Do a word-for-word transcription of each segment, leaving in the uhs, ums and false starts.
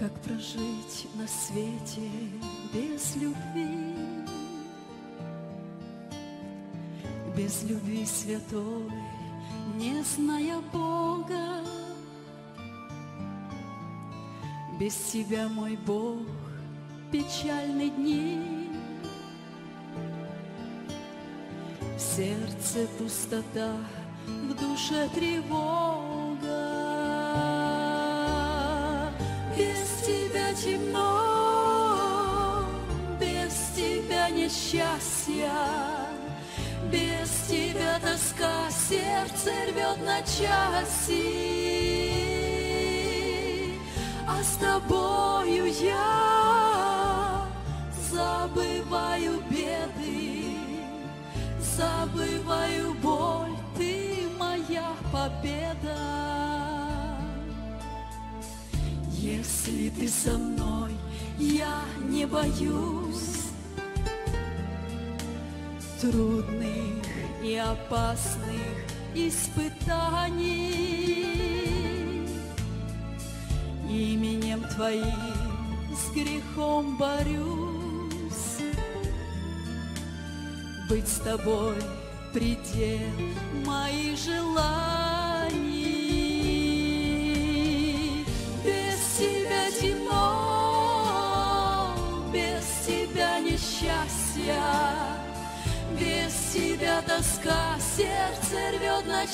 Как прожить на свете без любви, без любви святой, не зная Бога? Без тебя, мой Бог, печальны дни, в сердце пустота, в душе тревога. Без тебя темно, без тебя несчастья, без тебя тоска, сердце рвет на части. А с тобою я забываю беды, забываю боль, ты моя победа. Если ты со мной, я не боюсь трудных и опасных испытаний. Именем Твоим с грехом борюсь. Быть с Тобой предел моих желаний. Без Тебя темно, без Тебя несчастья, без Тебя тоска, сердце рвет на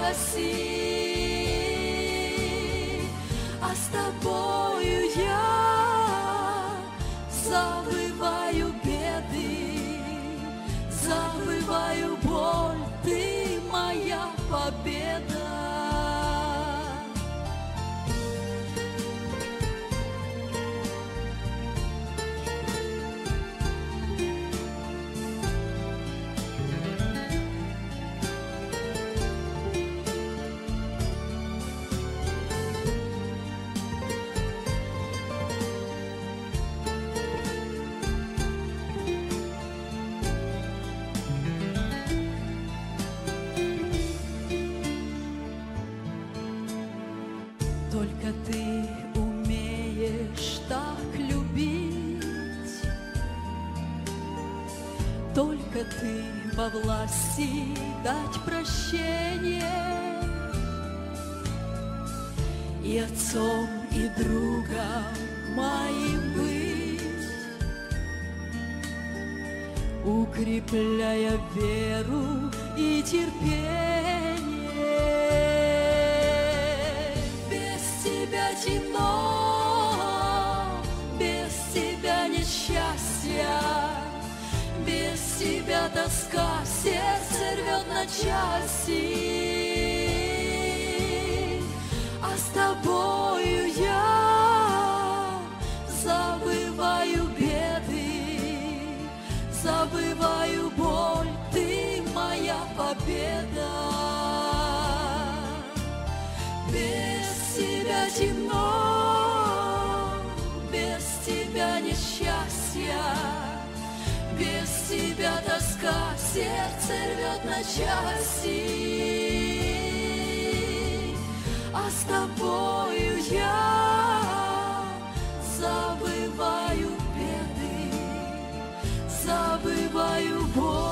части. А с тобою я забываю беды, забываю боль, ты моя победа. Только ты умеешь так любить, только ты во власти дать прощение, и отцом, и другом моим быть, укрепляя веру и терпение. Темно, без тебя несчастья, без тебя тоска, сердце рвет на части. А с тобою я забываю беды, забываю боль, ты моя победа. Без тебя темно, без тебя несчастья, без тебя тоска, сердце рвет на части. А с тобою я забываю беды, забываю боль.